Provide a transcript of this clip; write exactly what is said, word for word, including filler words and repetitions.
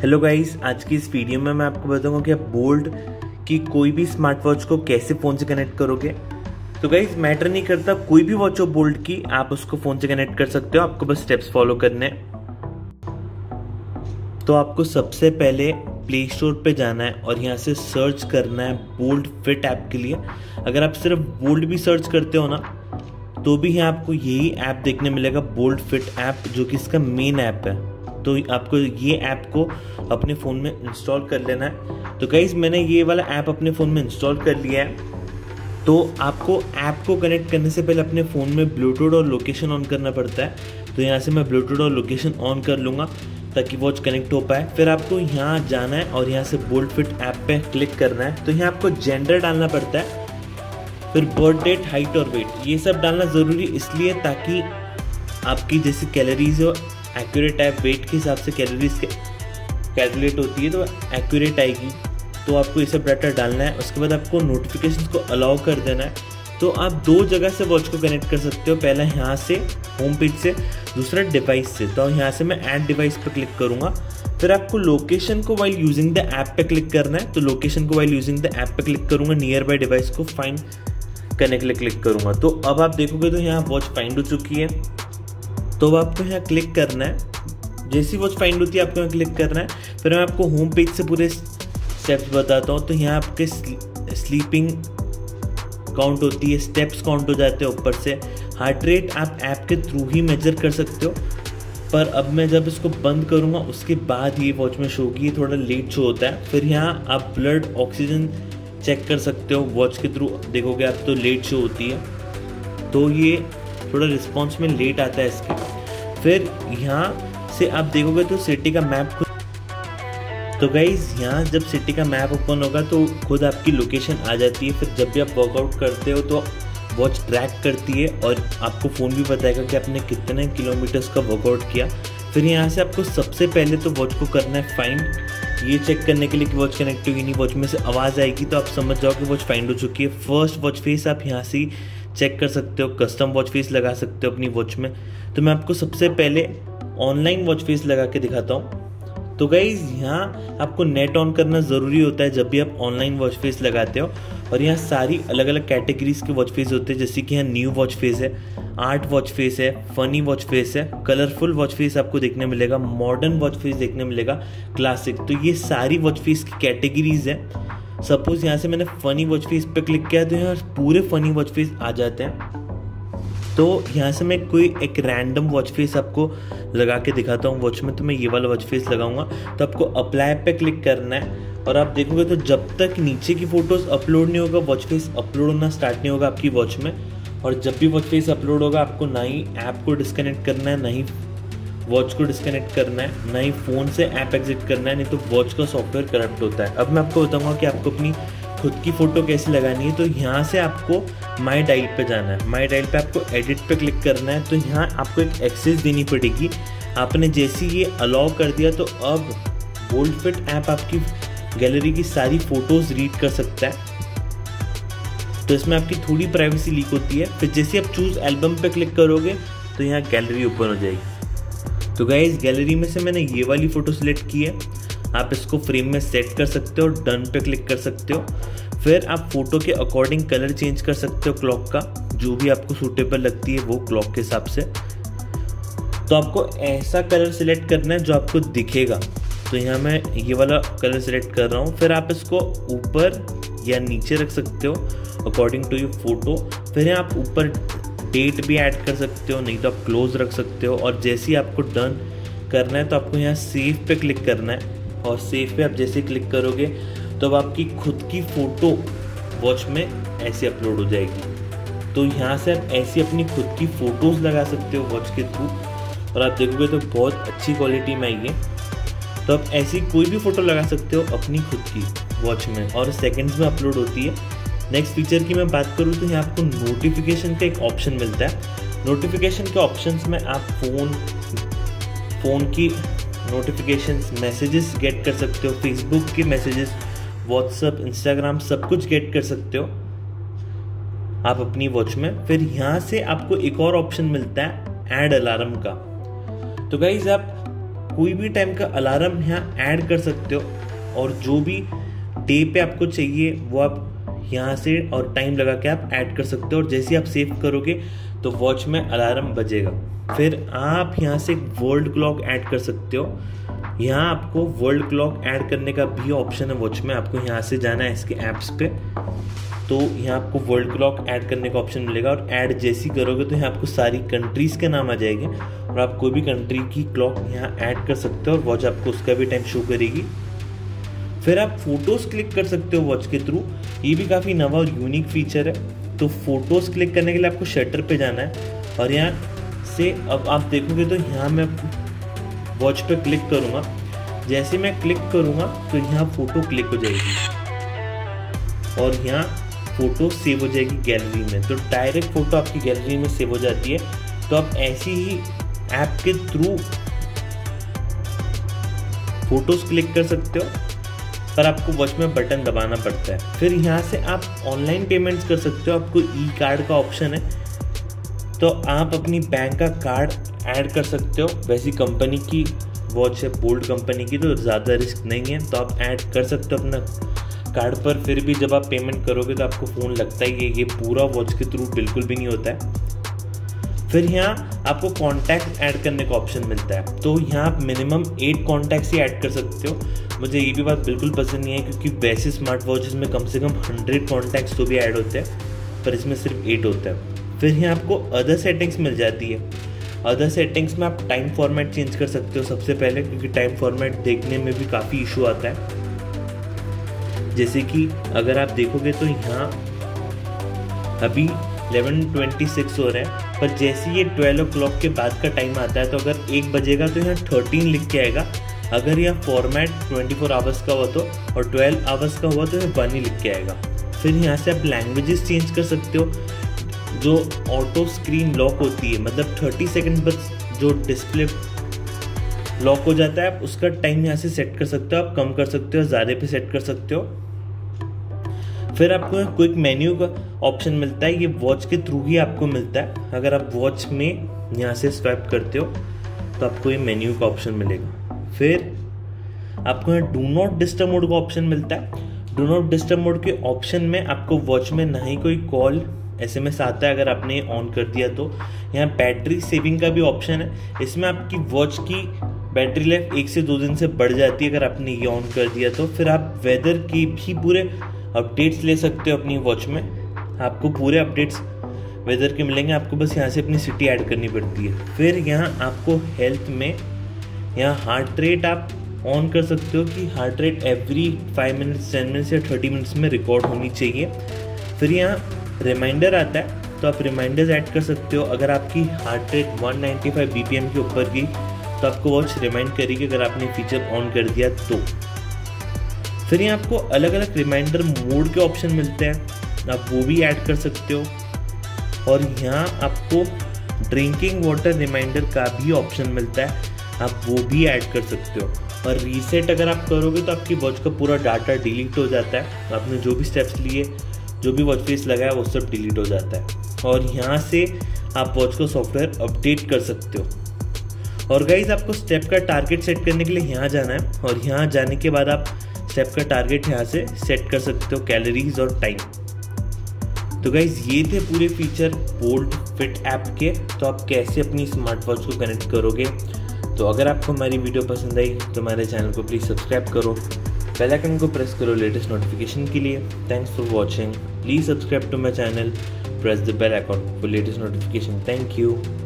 Hello guys, आज की इस वीडियो में मैं आपको बताऊंगा कि आप बोल्ट की कोई भी स्मार्ट वॉच को कैसे फ़ोन से कनेक्ट करोगे। तो गाइस मैटर नहीं करता, कोई भी वॉच हो बोल्ट की, आप उसको फ़ोन से कनेक्ट कर सकते हो। आपको बस स्टेप्स फॉलो करने हैं। तो आपको सबसे पहले प्ले स्टोर पे जाना है और यहाँ से सर्च करना है बोल्ट फिट ऐप के लिए। अगर आप सिर्फ बोल्ट भी सर्च करते हो ना, तो भी यहाँ आपको यही ऐप देखने मिलेगा, बोल्ट फिट ऐप, जो कि इसका मेन ऐप है। तो आपको ये ऐप को अपने फ़ोन में इंस्टॉल कर लेना है। तो गाइस मैंने ये वाला ऐप अपने फ़ोन में इंस्टॉल कर लिया है। तो आपको ऐप को कनेक्ट करने से पहले अपने फ़ोन में ब्लूटूथ और लोकेशन ऑन करना पड़ता है। तो यहाँ से मैं ब्लूटूथ और लोकेशन ऑन कर लूँगा ताकि वॉच कनेक्ट हो पाए। फिर आपको यहाँ जाना है और यहाँ से बोल्ट फिट ऐप पे क्लिक करना है। तो यहाँ आपको जेंडर डालना पड़ता है, फिर बर्थ डेट, हाइट और वेट, ये सब डालना ज़रूरी इसलिए ताकि आपकी जैसी कैलोरीज हो एक्यूरेट है। वेट के हिसाब से कैलोरीज कैलकुलेट होती है तो एक्यूरेट आएगी। तो आपको ये सब डाटा डालना है। उसके बाद आपको नोटिफिकेशन को अलाउ कर देना है। तो आप दो जगह से वॉच को कनेक्ट कर सकते हो, पहला यहाँ से होम पेज से, दूसरा डिवाइस से। तो यहाँ से मैं ऐड डिवाइस पर क्लिक करूँगा। फिर आपको लोकेशन को वाइल यूजिंग द ऐप पे क्लिक करना है। तो लोकेशन को वाइल यूजिंग द ऐप पे क्लिक करूँगा, नियर बाय डिवाइस को फाइंड करने के लिए क्लिक करूँगा। तो अब आप देखोगे तो यहाँ वॉच फाइंड हो चुकी है। तो अब आपको यहाँ क्लिक करना है। जैसी वॉच फाइंड होती है आपको यहाँ क्लिक करना है। फिर मैं आपको होम पेज से पूरे स्टेप्स बताता हूँ। तो यहाँ आपके स्लीपिंग काउंट होती है, स्टेप्स काउंट हो जाते हैं ऊपर से। हार्ट रेट आप ऐप के थ्रू ही मेजर कर सकते हो, पर अब मैं जब इसको बंद करूँगा उसके बाद ये वॉच में शो होगी, थोड़ा लेट शो होता है। फिर यहाँ आप ब्लड ऑक्सीजन चेक कर सकते हो वॉच के थ्रू, देखोगे आप तो लेट शो होती है। तो ये थोड़ा रिस्पॉन्स में लेट आता है इसके। फिर यहाँ से आप देखोगे तो सिटी का मैप खुद, तो गाइज यहाँ जब सिटी का मैप ओपन होगा तो खुद आपकी लोकेशन आ जाती है। फिर जब भी आप वर्कआउट करते हो तो वॉच ट्रैक करती है और आपको फ़ोन भी बताएगा कि आपने कितने किलोमीटर्स का वर्कआउट किया। फिर यहाँ से आपको सबसे पहले तो वॉच को करना है फाइंड, ये चेक करने के लिए कि वॉच कनेक्ट होगी नहीं। वॉच में से आवाज़ आएगी तो आप समझ जाओ कि वॉच फाइंड हो चुकी है। फर्स्ट वॉच फेस आप यहाँ से चेक कर सकते हो, कस्टम वॉच फेस लगा सकते हो अपनी वॉच में। तो मैं आपको सबसे पहले ऑनलाइन वॉच फेस लगा के दिखाता हूँ। तो गाइज यहाँ आपको नेट ऑन करना ज़रूरी होता है जब भी आप ऑनलाइन वॉच फेस लगाते हो। और यहाँ सारी अलग अलग कैटेगरीज के वॉच फेस होते हैं, जैसे कि यहाँ न्यू वॉच फेस है, आर्ट वॉच फेस है, फनी वॉच फेस है, कलरफुल वॉच फेस आपको देखने मिलेगा, मॉडर्न वॉच फेस देखने मिलेगा, क्लासिक। तो ये सारी वॉच फेस की कैटेगरीज हैं। सपोज यहाँ से मैंने फनी वॉच फेस पे क्लिक किया तो यहाँ पूरे फनी वॉच फेस आ जाते हैं। तो यहाँ से मैं कोई एक रैंडम वॉच फेस आपको लगा के दिखाता हूँ वॉच में। तो मैं ये वाला वॉच फेस लगाऊंगा। तो आपको अप्लाई पे क्लिक करना है और आप देखोगे तो जब तक नीचे की फोटोज अपलोड नहीं होगा, वॉच फेस अपलोड होना स्टार्ट नहीं होगा आपकी वॉच में। और जब भी वॉच फेस अपलोड होगा आपको ना ही ऐप को डिस्कनेक्ट करना है, ना ही वॉच को डिस्कनेक्ट करना है, ना ही फ़ोन से ऐप एग्जिट करना है, नहीं तो वॉच का सॉफ्टवेयर करप्ट होता है। अब मैं आपको बताऊँगा कि आपको अपनी खुद की फ़ोटो कैसे लगानी है। तो यहाँ से आपको माई डायल पे जाना है। माई डायल पे आपको एडिट पे क्लिक करना है। तो यहाँ आपको एक एक्सेस देनी पड़ेगी। आपने जैसे ये अलाउ कर दिया तो अब बोल्ट फिट ऐप आपकी गैलरी की सारी फ़ोटोज़ रीड कर सकता है। तो इसमें आपकी थोड़ी प्राइवेसी लीक होती है। फिर जैसे आप चूज़ एल्बम पे क्लिक करोगे तो यहाँ गैलरी ओपन हो जाएगी। तो गाइस गैलरी में से मैंने ये वाली फ़ोटो सेलेक्ट की है। आप इसको फ्रेम में सेट कर सकते हो, डन पे क्लिक कर सकते हो। फिर आप फोटो के अकॉर्डिंग कलर चेंज कर सकते हो, क्लॉक का जो भी आपको सूटेबल लगती है वो क्लॉक के हिसाब से। तो आपको ऐसा कलर सिलेक्ट करना है जो आपको दिखेगा। तो यहाँ मैं ये वाला कलर सिलेक्ट कर रहा हूँ। फिर आप इसको ऊपर या नीचे रख सकते हो अकॉर्डिंग टू योर फोटो। फिर यहाँ आप ऊपर डेट भी ऐड कर सकते हो, नहीं तो आप क्लोज रख सकते हो। और जैसे ही आपको डन करना है तो आपको यहाँ सेव पे क्लिक करना है। और सेव पे आप जैसे क्लिक करोगे तो अब आपकी खुद की फ़ोटो वॉच में ऐसे अपलोड हो जाएगी। तो यहाँ से आप ऐसी अपनी खुद की फ़ोटोज़ लगा सकते हो वॉच के थ्रू, और आप देखोगे तो बहुत अच्छी क्वालिटी में आई है। तो आप ऐसी कोई भी फ़ोटो लगा सकते हो अपनी खुद की वॉच में, और सेकंड्स में अपलोड होती है। नेक्स्ट फीचर की मैं बात करूँ तो यहाँ आपको नोटिफिकेशन का एक ऑप्शन मिलता है। नोटिफिकेशन के ऑप्शंस में आप फ़ोन फ़ोन की नोटिफिकेशंस, मैसेजेस गेट कर सकते हो, फेसबुक के मैसेजेस, व्हाट्सएप, इंस्टाग्राम, सब कुछ गेट कर सकते हो आप अपनी वॉच में। फिर यहाँ से आपको एक और ऑप्शन मिलता है ऐड अलार्म का। तो गाइज आप कोई भी टाइम का अलार्म यहाँ ऐड कर सकते हो, और जो भी डे पे आपको चाहिए वो आप यहाँ से और टाइम लगा के आप ऐड कर सकते हो, और जैसे आप सेव करोगे तो वॉच में अलार्म बजेगा। फिर आप यहाँ से वर्ल्ड क्लॉक ऐड कर सकते हो। यहाँ आपको वर्ल्ड क्लॉक ऐड करने का भी ऑप्शन है वॉच में। आपको यहाँ से जाना है इसके ऐप्स पे, तो यहाँ आपको वर्ल्ड क्लॉक ऐड करने का ऑप्शन मिलेगा, और ऐड जैसी करोगे तो यहाँ आपको सारी कंट्रीज़ के नाम आ जाएंगे, और आप कोई भी कंट्री की क्लॉक यहाँ ऐड कर सकते हो और वॉच आपको उसका भी टाइम शो करेगी। फिर आप फोटोज़ क्लिक कर सकते हो वॉच के थ्रू। ये भी काफ़ी नवा और यूनिक फीचर है। तो फोटोज़ क्लिक करने के लिए आपको शटर पे जाना है, और यहाँ से अब आप देखोगे तो यहाँ मैं वॉच पे क्लिक करूँगा। जैसे मैं क्लिक करूँगा तो यहाँ फ़ोटो क्लिक हो जाएगी, और यहाँ फ़ोटो सेव हो जाएगी गैलरी में। तो डायरेक्ट फ़ोटो आपकी गैलरी में सेव हो जाती है। तो आप ऐसी ही ऐप के थ्रू फोटोज़ क्लिक कर सकते हो, पर आपको वॉच में बटन दबाना पड़ता है। फिर यहाँ से आप ऑनलाइन पेमेंट्स कर सकते हो। आपको ई कार्ड का ऑप्शन है, तो आप अपनी बैंक का कार्ड ऐड कर सकते हो। वैसी कंपनी की वॉच है, बोल्ट कंपनी की, तो ज़्यादा रिस्क नहीं है, तो आप ऐड कर सकते हो अपना कार्ड पर। फिर भी जब आप पेमेंट करोगे तो आपको फ़ोन लगता ही है, ये पूरा वॉच के थ्रू बिल्कुल भी नहीं होता है। फिर यहाँ आपको कॉन्टैक्ट ऐड करने का ऑप्शन मिलता है, तो यहाँ आप मिनिमम एट कॉन्टैक्ट्स ही ऐड कर सकते हो। मुझे ये भी बात बिल्कुल पसंद नहीं है, क्योंकि वैसे स्मार्ट वॉचेस में कम से कम हंड्रेड कॉन्टैक्ट्स तो भी ऐड होते हैं, पर इसमें सिर्फ एट होता है। फिर यहाँ आपको अदर सेटिंग्स मिल जाती है। अदर सेटिंग्स में आप टाइम फॉर्मेट चेंज कर सकते हो सबसे पहले, क्योंकि टाइम फॉर्मेट देखने में भी काफ़ी इशू आता है। जैसे कि अगर आप देखोगे तो यहाँ अभी इलेवन ट्वेंटी सिक्स हो रहे हैं, पर जैसे ये ट्वेल्व ओ क्लॉक के बाद का टाइम आता है, तो अगर एक बजेगा तो यहाँ थर्टीन लिख के आएगा। अगर यह फॉर्मेट ट्वेंटी फोर आवर्स का हुआ तो, और ट्वेल्व आवर्स का हुआ तो यह वन ही लिख के आएगा। फिर यहाँ से आप लैंग्वेजेस चेंज कर सकते हो। जो ऑटो स्क्रीन लॉक होती है, मतलब थर्टी सेकेंड बस जो डिस्प्ले लॉक हो जाता है, आप उसका टाइम यहाँ से सेट कर सकते हो। आप कम कर सकते हो, ज़्यादा पे सेट कर सकते हो। फिर आपको क्विक मेन्यू का ऑप्शन मिलता है, ये वॉच के थ्रू ही आपको मिलता है। अगर आप वॉच में यहाँ से स्वाइप करते हो तो आपको ये मेन्यू का ऑप्शन मिलेगा। फिर आपको यहाँ डू नॉट डिस्टर्ब मोड का ऑप्शन मिलता है। डू नॉट डिस्टर्ब मोड के ऑप्शन में आपको वॉच में ना ही कोई कॉल एसएमएस आता है अगर आपने ऑन कर दिया तो। यहाँ बैटरी सेविंग का भी ऑप्शन है, इसमें आपकी वॉच की बैटरी लाइफ एक से दो दिन से बढ़ जाती है अगर आपने ये ऑन कर दिया तो। फिर आप वेदर की भी पूरे अपडेट्स ले सकते हो अपनी वॉच में। आपको पूरे अपडेट्स वेदर के मिलेंगे, आपको बस यहाँ से अपनी सिटी ऐड करनी पड़ती है। फिर यहाँ आपको हेल्थ में यहाँ हार्ट रेट आप ऑन कर सकते हो कि heart rate every five minutes ten minutes या थर्टी मिनट्स में रिकॉर्ड होनी चाहिए। फिर यहाँ रिमाइंडर आता है, तो आप रिमाइंडर्स ऐड कर सकते हो। अगर आपकी heart rate one ninety five BPM के ऊपर गई तो आपको वॉच रिमाइंड करेगी अगर आपने फीचर ऑन कर दिया तो। फिर यहाँ आपको अलग अलग रिमाइंडर मोड के ऑप्शन मिलते हैं, आप वो भी ऐड कर सकते हो। और यहाँ आपको ड्रिंकिंग वाटर रिमाइंडर का भी ऑप्शन मिलता है, आप वो भी ऐड कर सकते हो। और रीसेट अगर आप करोगे तो आपकी वॉच का पूरा डाटा डिलीट हो जाता है। आपने जो भी स्टेप्स लिए, जो भी वॉच फेस लगाया, वो सब डिलीट हो जाता है। और यहाँ से आप वॉच का सॉफ्टवेयर अपडेट कर सकते हो। और गाइज आपको स्टेप का टारगेट सेट करने के लिए यहाँ जाना है, और यहाँ जाने के बाद आप स्टेप का टारगेट यहाँ से सेट कर सकते हो, कैलोरीज और टाइम। तो गाइज ये थे पूरे फीचर बोल्ट फिट ऐप के। तो आप कैसे अपनी स्मार्ट वॉच को कनेक्ट करोगे। तो अगर आपको हमारी वीडियो पसंद आई तो हमारे चैनल को प्लीज़ सब्सक्राइब करो, बेल आइकन को प्रेस करो लेटेस्ट नोटिफिकेशन के लिए। Thanks for watching, please subscribe to my channel, press the bell icon for latest notification. Thank you.